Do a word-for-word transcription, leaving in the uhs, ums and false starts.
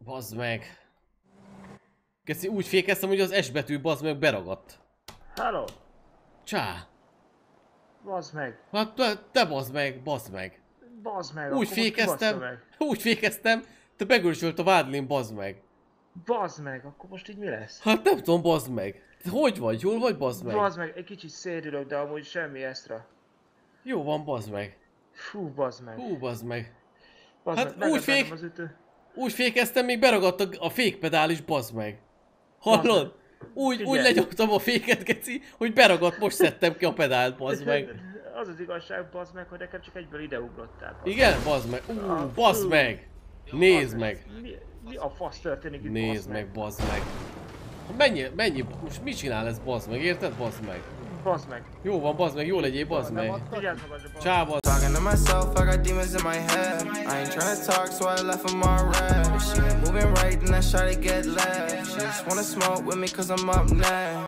Bazd meg. Geci, úgy fékeztem, hogy az S betű bazd meg beragadt. Hello! Csá. Bazd meg! Hát te, te bazd meg, bazd meg. Bazd meg! Úgy fékeztem, úgy fékeztem, te begősölt a vádlin, bazd meg. Bazd meg, akkor most így mi lesz? Hát nem tudom, bazd meg. Te hogy vagy? Jól vagy, bazd meg? Bazd meg, egy kicsit szédülök, de amúgy semmi extra. Jó van, bazd meg. Fú, bazd meg. Hú, bazd meg. Bazd Hát meg, úgy megadnád fék- az ütő. Úgy fékeztem, még beragadt a, a fékpedál is, bazd meg. Hallod? Úgy, úgy Figyelj. lenyomtam a féket, geci, hogy beragadt, most szedtem ki a pedált, bazd meg. Az az igazság, bazd meg, hogy nekem csak egyből ideugrottál. bazd Igen, bazd meg. Ú, Ah, bazd fú. meg. meg. Nézd meg. Mi, mi a fasz történik itt, Nézd bazd meg, bazd meg. Mennyi, mennyi, most mit csinál ez, bazd meg, érted, bazd meg? Bazd meg. Jó van, bazd meg, jó legyél, bazd meg. Vigyázz magadra, bazd Csá, bazd. Talking to myself, I got demons in my head. I ain't tryna talk, so I left them all red. If she ain't moving right, then I try to get left. She just wanna smoke with me cause I'm up next.